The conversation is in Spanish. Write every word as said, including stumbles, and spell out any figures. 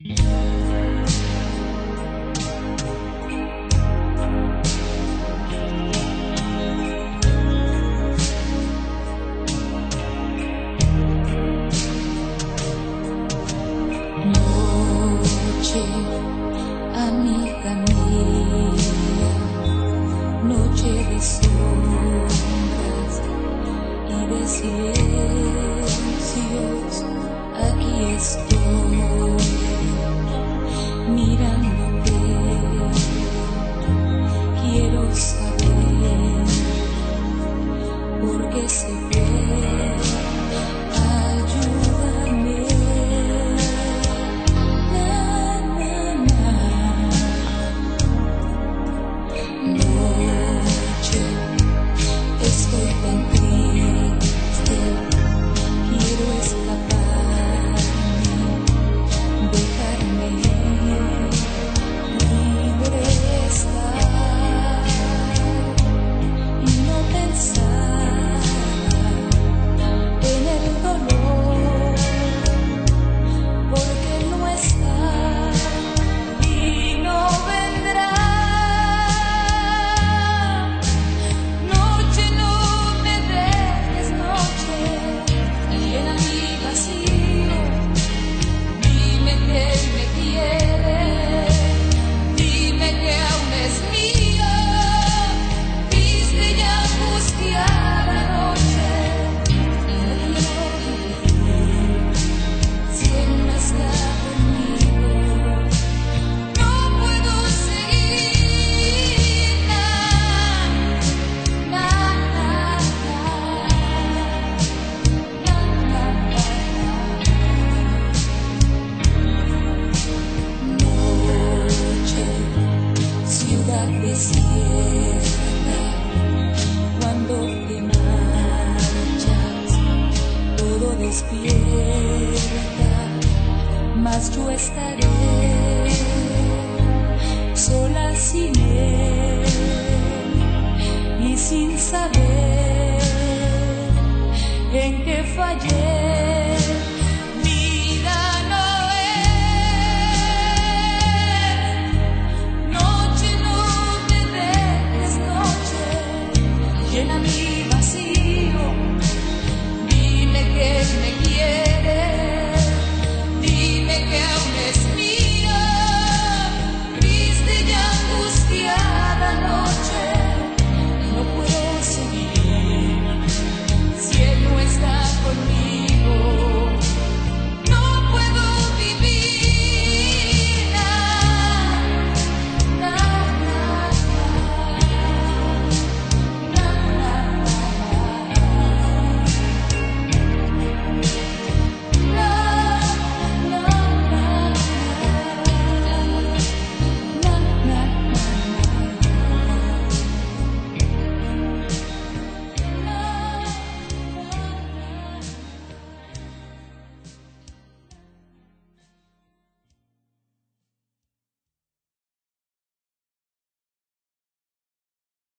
Noche, amiga mía, noche de sombras y de silencios, aquí estoy mirándote, quiero saber por qué se fue. Desierta, cuando te marchas, todo despierta, mas yo estaré sola sin él y sin saber en qué fallé.